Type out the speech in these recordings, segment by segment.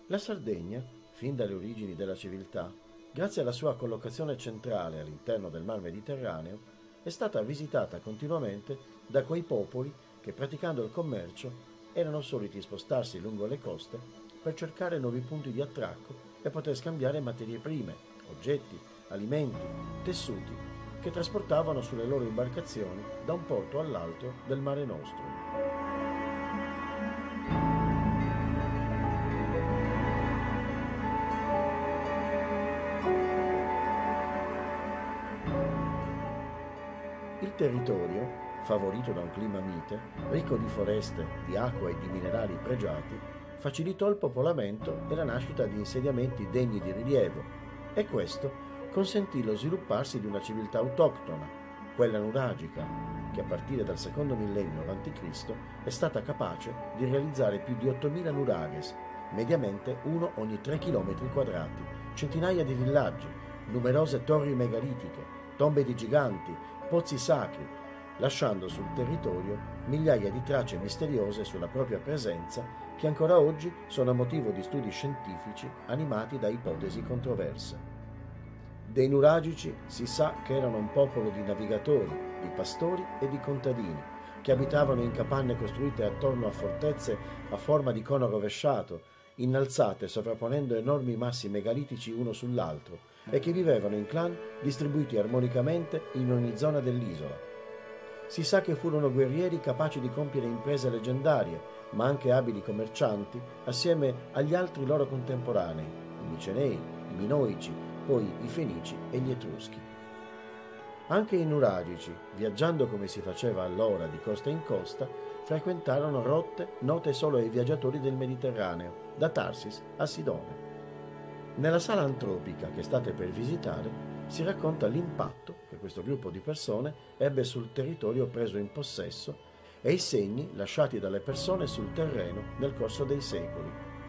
La Sardegna, fin dalle origini della civiltà, grazie alla sua collocazione centrale all'interno del Mar Mediterraneo, è stata visitata continuamente da quei popoli che, praticando il commercio, erano soliti spostarsi lungo le coste per cercare nuovi punti di attracco e poter scambiare materie prime, oggetti, alimenti, tessuti che trasportavano sulle loro imbarcazioni da un porto all'altro del Mare Nostrum. Il territorio, favorito da un clima mite, ricco di foreste, di acqua e di minerali pregiati, facilitò il popolamento e la nascita di insediamenti degni di rilievo, e questo consentì lo svilupparsi di una civiltà autoctona, quella nuragica, che a partire dal secondo millennio a.C. è stata capace di realizzare più di 8.000 nurages, mediamente uno ogni 3 km quadrati, centinaia di villaggi, numerose torri megalitiche, tombe di giganti, pozzi sacri, lasciando sul territorio migliaia di tracce misteriose sulla propria presenza che ancora oggi sono motivo di studi scientifici animati da ipotesi controverse. Dei nuragici si sa che erano un popolo di navigatori, di pastori e di contadini, che abitavano in capanne costruite attorno a fortezze a forma di cono rovesciato, innalzate sovrapponendo enormi massi megalitici uno sull'altro, e che vivevano in clan distribuiti armonicamente in ogni zona dell'isola. Si sa che furono guerrieri capaci di compiere imprese leggendarie, ma anche abili commercianti, assieme agli altri loro contemporanei, i Micenei, i Minoici, poi i Fenici e gli Etruschi. Anche i nuragici, viaggiando come si faceva allora di costa in costa, frequentarono rotte note solo ai viaggiatori del Mediterraneo, da Tarsis a Sidone. Nella sala antropica che state per visitare si racconta l'impatto che questo gruppo di persone ebbe sul territorio preso in possesso e i segni lasciati dalle persone sul terreno nel corso dei secoli.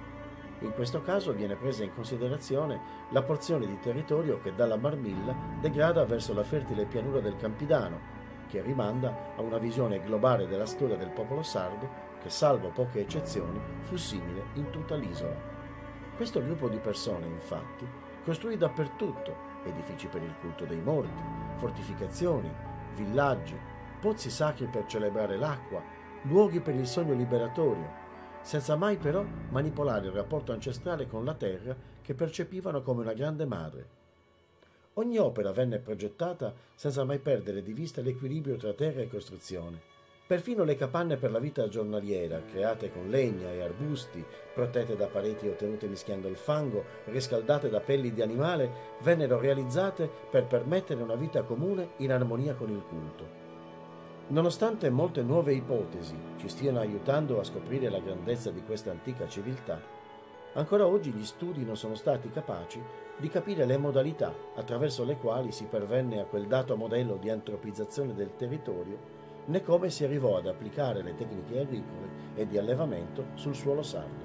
In questo caso viene presa in considerazione la porzione di territorio che dalla Marmilla degrada verso la fertile pianura del Campidano, che rimanda a una visione globale della storia del popolo sardo che, salvo poche eccezioni, fu simile in tutta l'isola. Questo gruppo di persone, infatti, costruì dappertutto edifici per il culto dei morti, fortificazioni, villaggi, pozzi sacri per celebrare l'acqua, luoghi per il sogno liberatorio, senza mai però manipolare il rapporto ancestrale con la terra che percepivano come una grande madre. Ogni opera venne progettata senza mai perdere di vista l'equilibrio tra terra e costruzione. Perfino le capanne per la vita giornaliera, create con legna e arbusti, protette da pareti ottenute mischiando il fango, riscaldate da pelli di animale, vennero realizzate per permettere una vita comune in armonia con il culto. Nonostante molte nuove ipotesi ci stiano aiutando a scoprire la grandezza di questa antica civiltà, ancora oggi gli studi non sono stati capaci di capire le modalità attraverso le quali si pervenne a quel dato modello di antropizzazione del territorio, né come si arrivò ad applicare le tecniche agricole e di allevamento sul suolo sardo.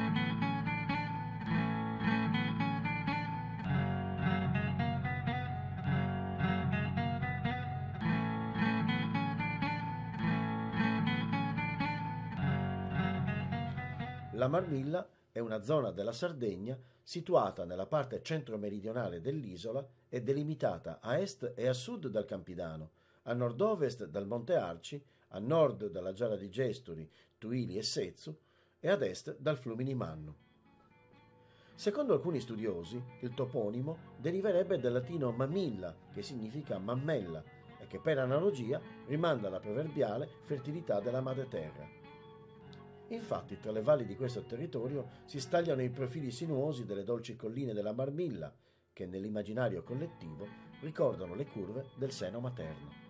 La Marmilla è una zona della Sardegna situata nella parte centro-meridionale dell'isola e delimitata a est e a sud dal Campidano, a nord-ovest dal Monte Arci, a nord dalla Giara di Gesturi, Tuili e Sezzu e ad est dal Flumini Mannu. Secondo alcuni studiosi, il toponimo deriverebbe dal latino mamilla, che significa mammella, e che per analogia rimanda alla proverbiale fertilità della madreterra. Infatti, tra le valli di questo territorio si stagliano i profili sinuosi delle dolci colline della Marmilla, che nell'immaginario collettivo ricordano le curve del seno materno.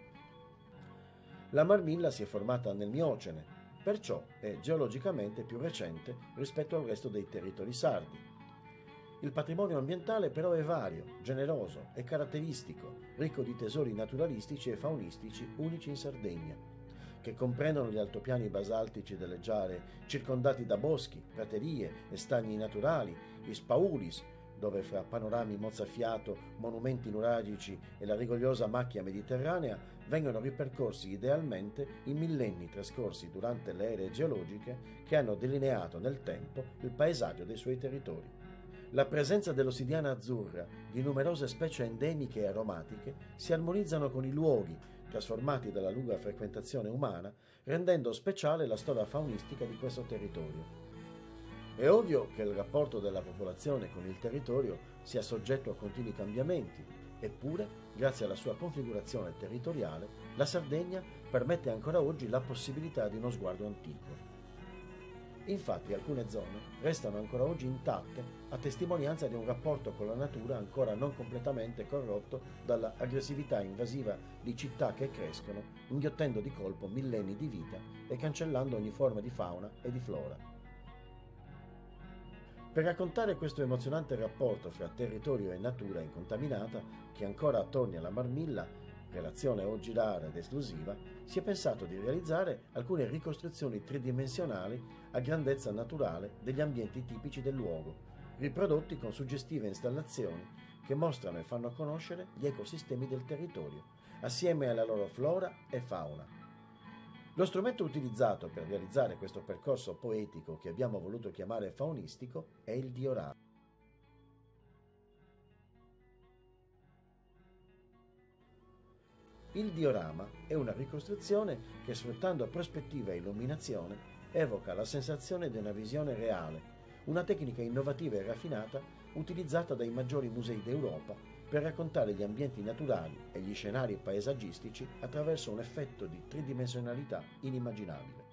La Marmilla si è formata nel Miocene, perciò è geologicamente più recente rispetto al resto dei territori sardi. Il patrimonio ambientale però è vario, generoso e caratteristico, ricco di tesori naturalistici e faunistici unici in Sardegna, che comprendono gli altopiani basaltici delle Giare circondati da boschi, praterie e stagni naturali, i spaulis, dove fra panorami mozzafiato, monumenti nuragici e la rigogliosa macchia mediterranea vengono ripercorsi idealmente i millenni trascorsi durante le ere geologiche che hanno delineato nel tempo il paesaggio dei suoi territori. La presenza dell'ossidiana azzurra, di numerose specie endemiche e aromatiche, si armonizzano con i luoghi, trasformati dalla lunga frequentazione umana, rendendo speciale la storia faunistica di questo territorio. È ovvio che il rapporto della popolazione con il territorio sia soggetto a continui cambiamenti, eppure, grazie alla sua configurazione territoriale, la Sardegna permette ancora oggi la possibilità di uno sguardo antico. Infatti alcune zone restano ancora oggi intatte a testimonianza di un rapporto con la natura ancora non completamente corrotto dalla aggressività invasiva di città che crescono, inghiottendo di colpo millenni di vita e cancellando ogni forma di fauna e di flora. Per raccontare questo emozionante rapporto fra territorio e natura incontaminata, che ancora attorni alla Marmilla, relazione oggi rara ed esclusiva, si è pensato di realizzare alcune ricostruzioni tridimensionali a grandezza naturale degli ambienti tipici del luogo, riprodotti con suggestive installazioni che mostrano e fanno conoscere gli ecosistemi del territorio, assieme alla loro flora e fauna. Lo strumento utilizzato per realizzare questo percorso poetico che abbiamo voluto chiamare faunistico è il diorama. Il diorama è una ricostruzione che, sfruttando prospettiva e illuminazione, evoca la sensazione di una visione reale, una tecnica innovativa e raffinata utilizzata dai maggiori musei d'Europa per raccontare gli ambienti naturali e gli scenari paesaggistici attraverso un effetto di tridimensionalità inimmaginabile.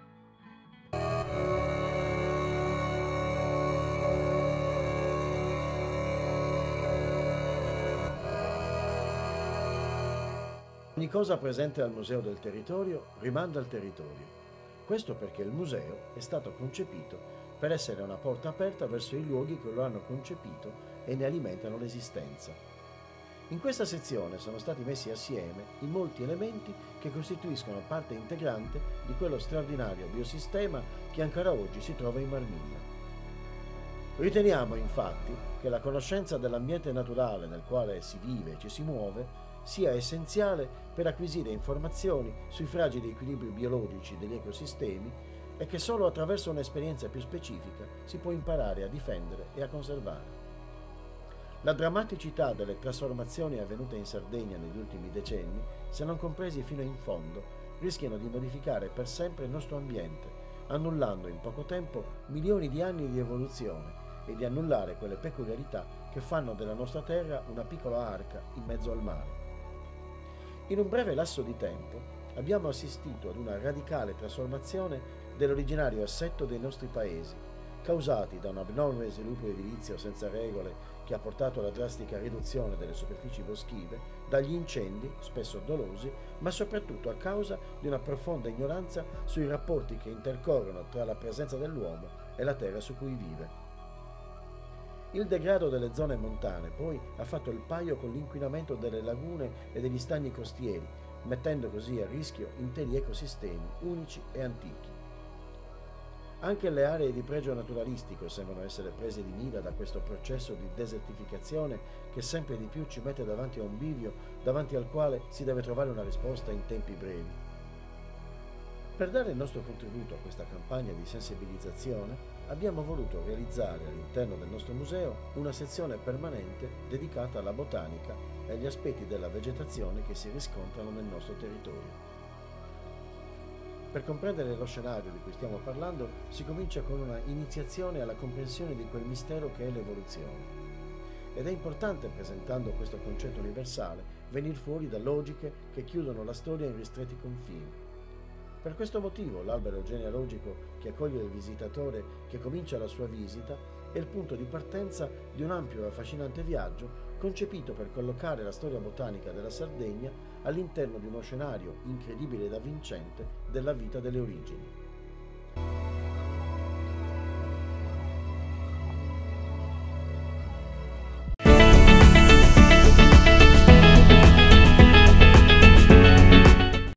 Ogni cosa presente al Museo del Territorio rimanda al territorio. Questo perché il museo è stato concepito per essere una porta aperta verso i luoghi che lo hanno concepito e ne alimentano l'esistenza. In questa sezione sono stati messi assieme i molti elementi che costituiscono parte integrante di quello straordinario biosistema che ancora oggi si trova in Marmilla. Riteniamo infatti che la conoscenza dell'ambiente naturale nel quale si vive e ci si muove sia essenziale per acquisire informazioni sui fragili equilibri biologici degli ecosistemi e che solo attraverso un'esperienza più specifica si può imparare a difendere e a conservare. La drammaticità delle trasformazioni avvenute in Sardegna negli ultimi decenni, se non compresi fino in fondo, rischiano di modificare per sempre il nostro ambiente, annullando in poco tempo milioni di anni di evoluzione e di annullare quelle peculiarità che fanno della nostra terra una piccola arca in mezzo al mare. In un breve lasso di tempo abbiamo assistito ad una radicale trasformazione dell'originario assetto dei nostri paesi, causati da un abnorme sviluppo edilizio senza regole che ha portato alla drastica riduzione delle superfici boschive, dagli incendi, spesso dolosi, ma soprattutto a causa di una profonda ignoranza sui rapporti che intercorrono tra la presenza dell'uomo e la terra su cui vive. Il degrado delle zone montane, poi, ha fatto il paio con l'inquinamento delle lagune e degli stagni costieri, mettendo così a rischio interi ecosistemi unici e antichi. Anche le aree di pregio naturalistico sembrano essere prese di mira da questo processo di desertificazione che sempre di più ci mette davanti a un bivio davanti al quale si deve trovare una risposta in tempi brevi. Per dare il nostro contributo a questa campagna di sensibilizzazione, abbiamo voluto realizzare all'interno del nostro museo una sezione permanente dedicata alla botanica e agli aspetti della vegetazione che si riscontrano nel nostro territorio. Per comprendere lo scenario di cui stiamo parlando, si comincia con una iniziazione alla comprensione di quel mistero che è l'evoluzione. Ed è importante, presentando questo concetto universale, venir fuori da logiche che chiudono la storia in ristretti confini. Per questo motivo l'albero genealogico che accoglie il visitatore che comincia la sua visita è il punto di partenza di un ampio e affascinante viaggio concepito per collocare la storia botanica della Sardegna all'interno di uno scenario incredibile ed avvincente della vita delle origini.